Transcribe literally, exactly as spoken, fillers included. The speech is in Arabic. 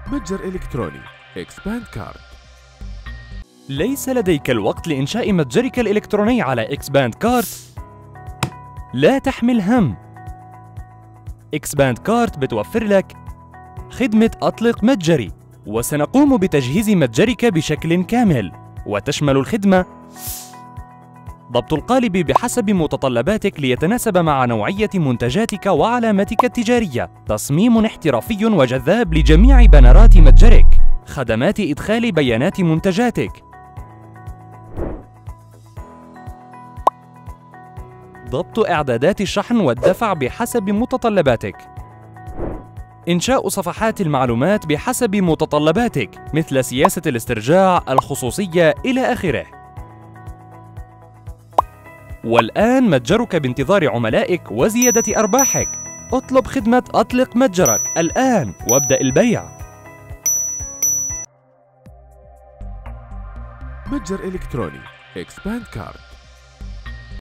متجر إلكتروني إكسباند كارت. ليس لديك الوقت لإنشاء متجرك الإلكتروني على إكسباند كارت؟ لا تحمل هم. إكسباند كارت بتوفر لك خدمة أطلق متجري، وسنقوم بتجهيز متجرك بشكل كامل، وتشمل الخدمة ضبط القالب بحسب متطلباتك ليتناسب مع نوعية منتجاتك وعلامتك التجارية، تصميم احترافي وجذاب لجميع بنرات متجرك، خدمات إدخال بيانات منتجاتك، ضبط إعدادات الشحن والدفع بحسب متطلباتك، إنشاء صفحات المعلومات بحسب متطلباتك مثل سياسة الاسترجاع، الخصوصية إلى آخره. والآن متجرك بانتظار عملائك وزيادة أرباحك. اطلب خدمة أطلق متجرك الآن وابدأ البيع. متجر إلكتروني إكسباند كارت.